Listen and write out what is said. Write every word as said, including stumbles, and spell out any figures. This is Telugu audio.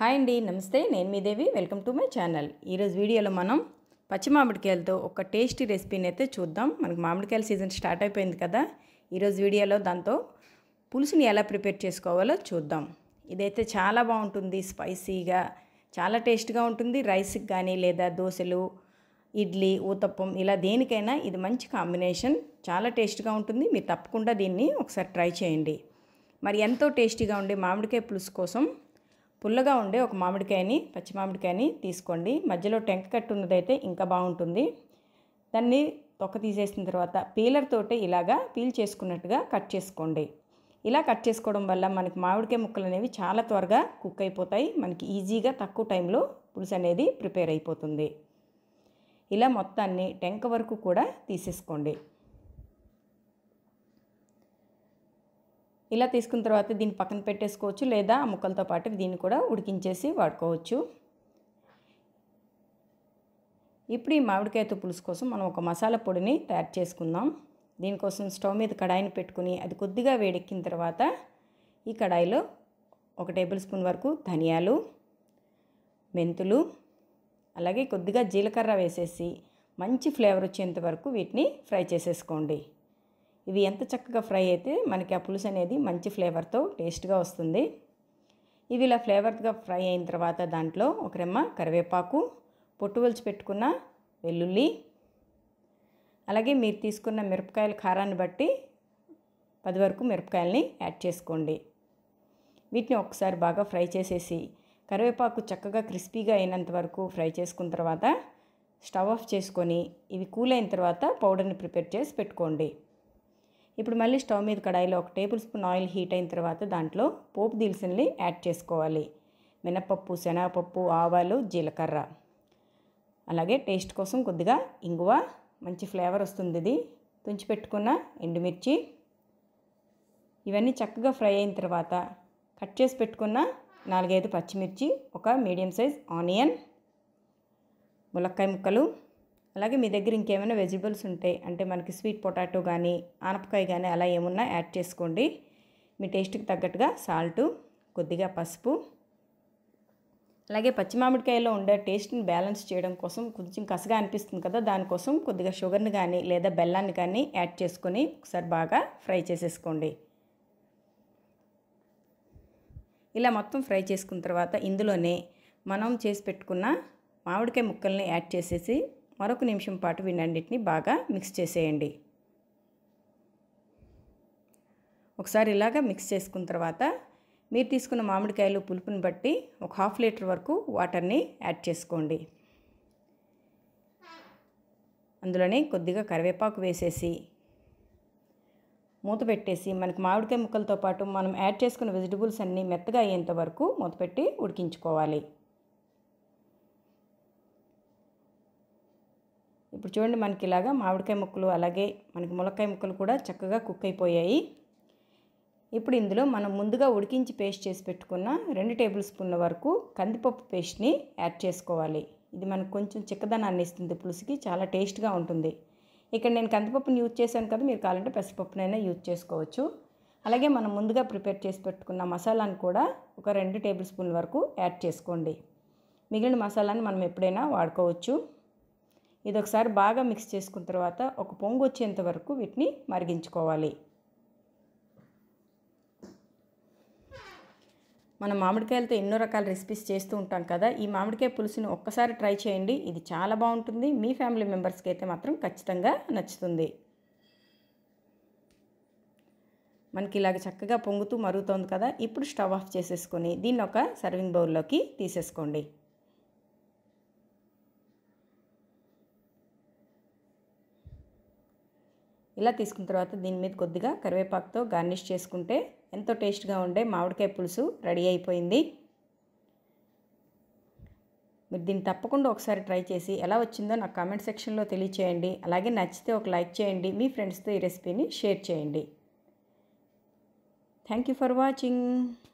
హాయ్ అండి, నమస్తే. నేను మీ Devi. Welcome to my channel. ఈరోజు వీడియోలో మనం పచ్చి మామిడికాయలతో ఒక టేస్టీ రెసిపీని అయితే చూద్దాం. మనకి మామిడికాయల సీజన్ స్టార్ట్ అయిపోయింది కదా. ఈరోజు వీడియోలో దాంతో పులుసుని ఎలా ప్రిపేర్ చేసుకోవాలో చూద్దాం. ఇదైతే చాలా బాగుంటుంది, స్పైసీగా చాలా టేస్ట్గా ఉంటుంది. రైస్కి కానీ లేదా దోశలు, ఇడ్లీ, ఊతప్పం ఇలా దేనికైనా ఇది మంచి కాంబినేషన్. చాలా టేస్ట్గా ఉంటుంది. మీరు తప్పకుండా దీన్ని ఒకసారి ట్రై చేయండి. మరి ఎంతో టేస్టీగా ఉండే మామిడికాయ పులుసు కోసం పుల్లగా ఉండే ఒక మామిడికాయని, పచ్చి మామిడికాయని తీసుకోండి. మధ్యలో టెంక కట్టు ఉన్నదైతే ఇంకా బాగుంటుంది. దాన్ని తొక్క తీసేసిన తర్వాత పీలర్ తోటి ఇలాగా పీల్ చేసుకున్నట్టుగా కట్ చేసుకోండి. ఇలా కట్ చేసుకోవడం వల్ల మనకి మామిడికాయ ముక్కలు అనేవి చాలా త్వరగా కుక్ అయిపోతాయి. మనకి ఈజీగా తక్కువ టైంలో పులుసు అనేది ప్రిపేర్ అయిపోతుంది. ఇలా మొత్తాన్ని టెంక వరకు కూడా తీసేసుకోండి. ఇలా తీసుకున్న తర్వాత దీన్ని పక్కన పెట్టేసుకోవచ్చు, లేదా ఆ ముక్కలతో పాటు దీన్ని కూడా ఉడికించేసి వాడుకోవచ్చు. ఇప్పుడు ఈ మామిడికాయతో పులుసు కోసం మనం ఒక మసాలా పొడిని తయారు చేసుకుందాం. దీనికోసం స్టవ్ మీద కడాయిని పెట్టుకుని అది కొద్దిగా వేడెక్కిన తర్వాత ఈ కడాయిలో ఒక టేబుల్ స్పూన్ వరకు ధనియాలు, మెంతులు, అలాగే కొద్దిగా జీలకర్ర వేసేసి మంచి ఫ్లేవర్ వచ్చేంత వరకు వీటిని ఫ్రై చేసేసుకోండి. ఇవి ఎంత చక్కగా ఫ్రై అయితే మనకి ఆ పులుసు అనేది మంచి ఫ్లేవర్తో టేస్ట్గా వస్తుంది. ఇవి ఇలా ఫ్లేవర్గా ఫ్రై అయిన తర్వాత దాంట్లో ఒక రెమ్మ కరివేపాకు, పొట్టు ఒలిచి పెట్టుకున్న వెల్లుల్లి, అలాగే మీరు తీసుకున్న మిరపకాయల కారాన్ని బట్టి పది వరకు మిరపకాయలని యాడ్ చేసుకోండి. వీటిని ఒకసారి బాగా ఫ్రై చేసేసి కరివేపాకు చక్కగా క్రిస్పీగా అయినంత వరకు ఫ్రై చేసుకున్న తర్వాత స్టవ్ ఆఫ్ చేసుకొని ఇవి కూల్ అయిన తర్వాత పౌడర్ని ప్రిపేర్ చేసి పెట్టుకోండి. ఇప్పుడు మళ్ళీ స్టవ్ మీద కడాయిలో ఒక టేబుల్ స్పూన్ ఆయిల్ హీట్ అయిన తర్వాత దాంట్లో పోపు దినుసుల్ని యాడ్ చేసుకోవాలి. మినపప్పు, శనగపప్పు, ఆవాలు, జీలకర్ర, అలాగే టేస్ట్ కోసం కొద్దిగా ఇంగువ, మంచి ఫ్లేవర్ వస్తుంది ఇది. తుంచి పెట్టుకున్న ఎండుమిర్చి, ఇవన్నీ చక్కగా ఫ్రై అయిన తర్వాత కట్ చేసి పెట్టుకున్న నాలుగైదు పచ్చిమిర్చి, ఒక మీడియం సైజ్ ఆనియన్, ములక్కాయ ముక్కలు, అలాగే మీ దగ్గర ఇంకేమైనా వెజిటబుల్స్ ఉంటే అంటే మనకి స్వీట్ పొటాటో కానీ ఆనపకాయ కానీ అలా ఏమున్నా యాడ్ చేసుకోండి. మీ టేస్ట్కి తగ్గట్టుగా సాల్టు, కొద్దిగా పసుపు, అలాగే పచ్చి మామిడికాయలో ఉండే టేస్ట్ని బ్యాలెన్స్ చేయడం కోసం కొంచెం కసగా అనిపిస్తుంది కదా, దానికోసం కొద్దిగా షుగర్ని కానీ లేదా బెల్లాన్ని కానీ యాడ్ చేసుకొని ఒకసారి బాగా ఫ్రై చేసేసుకోండి. ఇలా మొత్తం ఫ్రై చేసుకున్న తర్వాత ఇందులోనే మనం చేసి పెట్టుకున్న మామిడికాయ ముక్కల్ని యాడ్ చేసేసి మరొక నిమిషం పాటు వీటన్నిటిని బాగా మిక్స్ చేసేయండి. ఒకసారి ఇలాగా మిక్స్ చేసుకున్న తర్వాత మీరు తీసుకున్న మామిడికాయలు పులుపుని బట్టి ఒక హాఫ్ లీటర్ వరకు వాటర్ని యాడ్ చేసుకోండి. అందులోనే కొద్దిగా కరివేపాకు వేసేసి మూత పెట్టేసి మనకి మామిడికాయ ముక్కలతో పాటు మనం యాడ్ చేసుకున్న వెజిటబుల్స్ అన్నీ మెత్తగా అయ్యేంత వరకు మూత పెట్టి ఉడికించుకోవాలి. ఇప్పుడు చూడండి, మనకి ఇలాగా మామిడికాయ ముక్కలు అలాగే మనకి ములక్కాయ ముక్కలు కూడా చక్కగా కుక్ అయిపోయాయి. ఇప్పుడు ఇందులో మనం ముందుగా ఉడికించి పేస్ట్ చేసి పెట్టుకున్న రెండు టేబుల్ స్పూన్ల వరకు కందిపప్పు పేస్ట్ని యాడ్ చేసుకోవాలి. ఇది మనకు కొంచెం చిక్కదనాన్ని ఇస్తుంది, పులుసుకి చాలా టేస్ట్గా ఉంటుంది. ఇక్కడ నేను కందిపప్పుని యూజ్ చేశాను కదా, మీరు కావాలంటే పెసరపప్పునైనా యూజ్ చేసుకోవచ్చు. అలాగే మనం ముందుగా ప్రిపేర్ చేసి పెట్టుకున్న మసాలాను కూడా ఒక రెండు టేబుల్ స్పూన్ల వరకు యాడ్ చేసుకోండి. మిగిలిన మసాలాని మనం ఎప్పుడైనా వాడుకోవచ్చు. ఇది ఒకసారి బాగా మిక్స్ చేసుకున్న తర్వాత ఒక పొంగు వచ్చేంత వరకు వీటిని మరిగించుకోవాలి. మనం మామిడికాయలతో ఎన్నో రకాల రెసిపీస్ చేస్తూ ఉంటాం కదా, ఈ మామిడికాయ పులుసుని ఒక్కసారి ట్రై చేయండి. ఇది చాలా బాగుంటుంది. మీ ఫ్యామిలీ మెంబర్స్కి అయితే మాత్రం ఖచ్చితంగా నచ్చుతుంది. మనకి ఇలాగ చక్కగా పొంగుతూ మరుగుతోంది కదా, ఇప్పుడు స్టవ్ ఆఫ్ చేసేసుకొని దీన్ని ఒక సర్వింగ్ బౌల్లోకి తీసేసుకోండి. ఇలా తీసుకున్న తర్వాత దీని మీద కొద్దిగా కరివేపాకుతో గార్నిష్ చేసుకుంటే ఎంతో టేస్ట్గా ఉండే మామిడికాయ పులుసు రెడీ అయిపోయింది. మీరు దీన్ని తప్పకుండా ఒకసారి ట్రై చేసి ఎలా వచ్చిందో నాకు కామెంట్ సెక్షన్లో తెలియచేయండి. అలాగే నచ్చితే ఒక లైక్ చేయండి. మీ ఫ్రెండ్స్తో ఈ రెసిపీని షేర్ చేయండి. Thank you for watching.